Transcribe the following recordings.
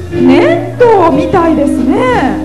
粘土みたいですね。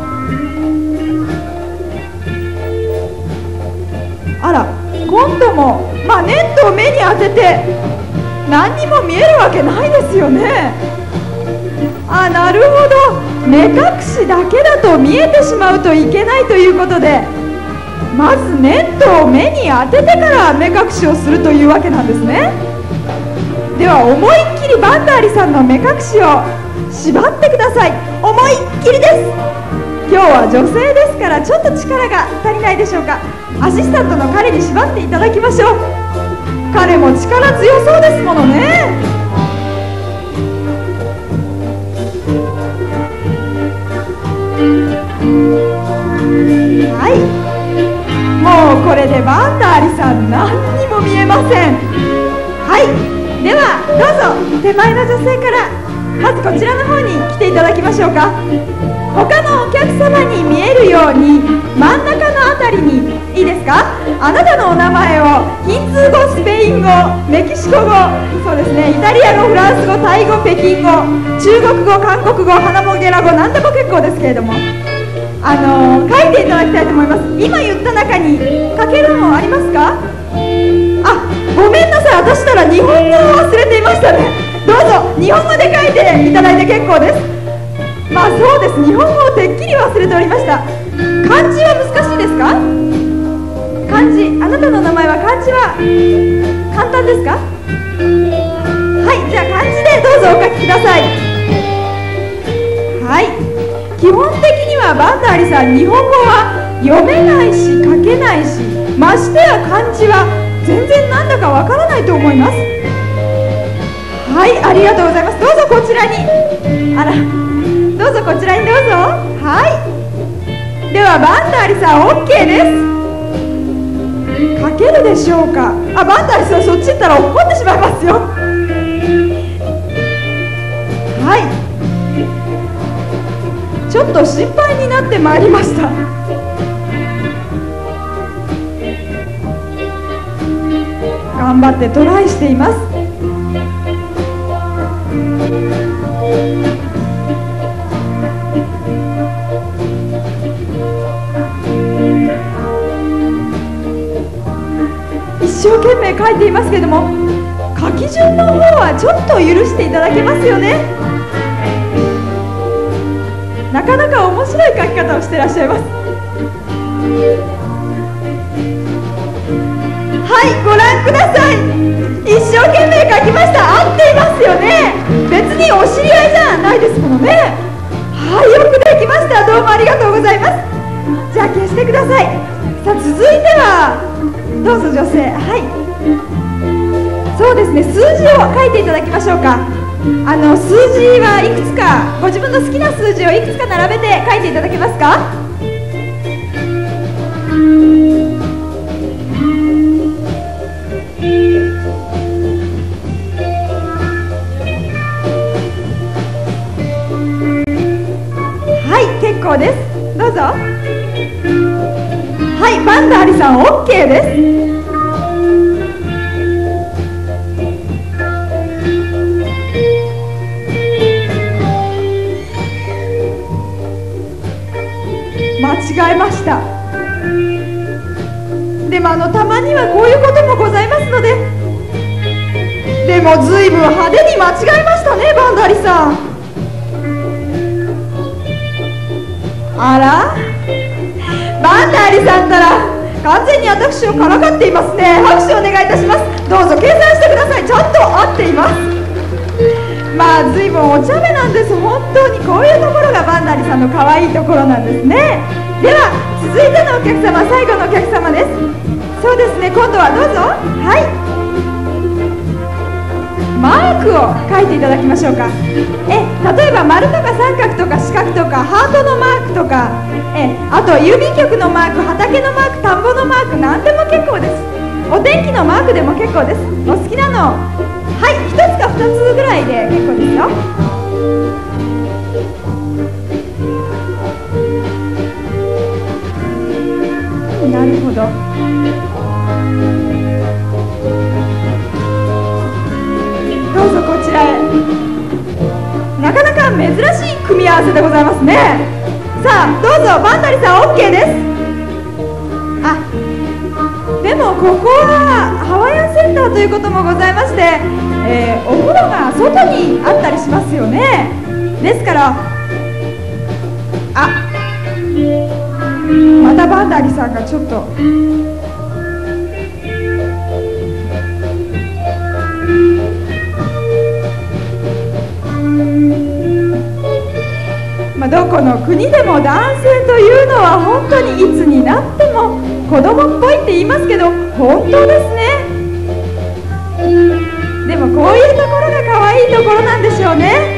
あら、今度も、粘土を目に当てて何にも見えるわけないですよね。あ、なるほど、目隠しだけだと見えてしまうといけないということで、まず粘土を目に当ててから目隠しをするというわけなんですね。では思いっきりバンダーリさんの目隠しを縛ってください。思いっきりです。今日は女性ですからちょっと力が足りないでしょうか。アシスタントの彼に縛っていただきましょう。彼も力強そうですものね。はい、もうこれでバンダーリさん何にも見えません。はい、ではどうぞ手前の女性からまずこちらの方に来ていただきましょうか。他のお客様に見えるように真ん中のあたりに、いいですか、あなたのお名前をヒンズー語、スペイン語、メキシコ語、そうですね、イタリア語、フランス語、タイ語、北京語、中国語、韓国語、ハナモゲラ語、何でも結構ですけれども、書いていただきたいと思います。今言った中に書けるのありますか？あ、ごめんなさい、私たら日本語を忘れていましたね。どうぞ日本語で書いていただいて結構です。そうです、日本語をてっきり忘れておりました。漢字は難しいですか？漢字、あなたの名前は漢字は簡単ですか？はい、じゃあ漢字でどうぞお書きください。はい、基本的にはバンダーリさん、日本語は読めないし書けないし、ましてや漢字は全然なんだかわからないと思います。はい、ありがとうございます。どうぞこちらに、あら、どうぞこちらにどうぞ。はい、ではバンダーリさん OK です。書けるでしょうか？あ、バンダーリさんそっち行ったら怒ってしまいますよ。はい、ちょっと心配になってまいりました。頑張ってトライしています。一生懸命書いていますけれども、書き順の方はちょっと許していただけますよね。なかなか面白い書き方をしていらっしゃいます。はい、ご覧ください。一生懸命書きました。合っていますよね。別にお知り合いじゃないですものね。はい、よくできました。どうもありがとうございます。じゃあ消してください。さあ続いてはどうぞ女性。はい、そうですね、数字を書いていただきましょうか。数字はいくつか、ご自分の好きな数字をいくつか並べて書いていただけますか？はい、結構です。どうぞ。はい、バンダーリさん OK です。間違えました。でもたまにはこういうこともございますので。でもずいぶん派手に間違えましたね、バンダーリさん。あら、バンダーリさんたら完全に私をからかっていますね。拍手をお願いいたします。どうぞ計算してください。ちゃんと合っています。ずいぶんお茶目なんです。本当にこういうところがバンダーリさんの可愛いところなんですね。では続いてのお客様、最後のお客様です。そうですね、今度はどうぞ。はい、マークを書いていただきましょうか。例えば丸とか三角とか四角とかハートのマークとか、あと郵便局のマーク、畑のマーク、田んぼのマーク、何でも結構です。お天気のマークでも結構です。お好きなの、はい、1つか2つぐらいで結構ですよ。なるほど。どうぞこちらへ。なかなか珍しい組み合わせでございますね。さあどうぞ、バンダリさん OK です。あ、でもここはハワイアンセンターということもございまして、お風呂が外にあったりしますよね。ですからまたバンダリさんがちょっとどこの国でも男性というのは本当にいつになっても子供っぽいって言いますけど、本当ですね。でもこういうところが可愛いところなんでしょうね。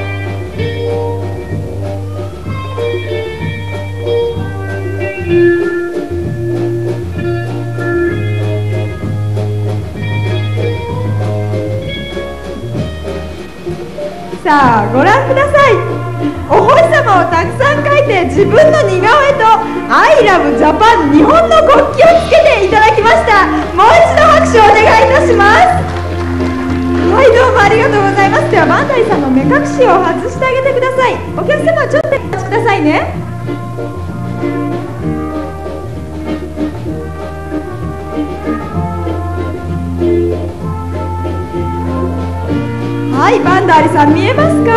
さあご覧ください。お星様をたくさん描いて自分の似顔絵と「I love Japan」日本の国旗をつけていただきました。もう一度拍手をお願いいたします。はい、どうもありがとうございます。ではバンダリさんの目隠しを外してあげてください。お客様ちょっとお待ちくださいね。はい、バンダリさん見えますか？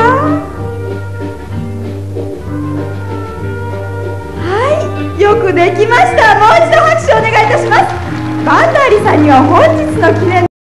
よくできました。もう一度拍手をお願いいたします。バンダリさんには本日の記念